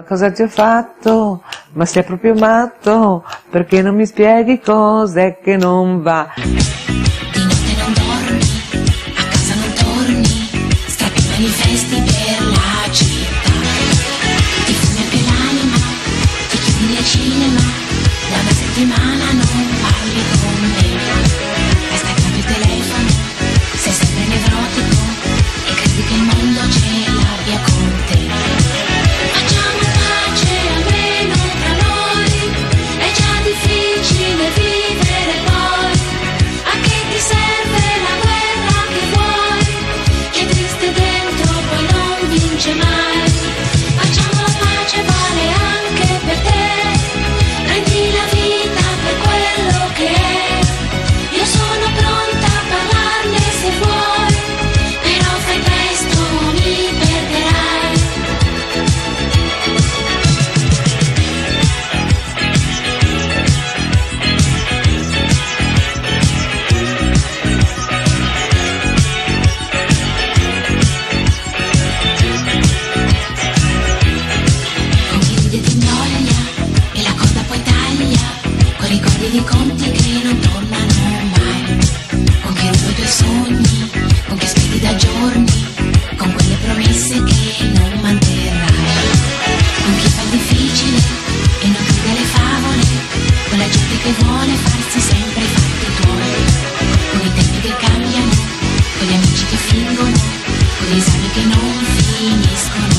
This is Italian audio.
cosa ti ho fatto? Ma sei proprio matto, perché non mi spieghi cos'è che non va? Di notte non dormi, a casa non torni, scappi e manifesti per la città. Ti fumi anche l'anima, ti chiudi nel cinema, da una settimana non parli con me. Hai staccato il telefono, sei sempre nevrotico e credi che il mondo ce l'abbia con te. Facciamo pace almeno tra noi, è già difficile vivere poi. A che ti serve la guerra che vuoi? Chi è triste dentro poi non vince mai. Facciamo la pace, vale anche per te. Prendi la vita per quello che è. Io sono pronta a parlarne se vuoi, però fai presto, mi perderai. Con chi ride ti inoglia e la coda poi taglia, con ricordi di conti che non tornano mai. Con chi ruba i tuoi sogni, con chi aspetti da giorni, con quelle promesse che non manterrai. Con chi fa il difficile e non crede alle favole, con la gente che vuole farsi sempre i fatti tuoi. Con i tempi che cambiano, con gli amici che fingono, con gli esami che non finiscono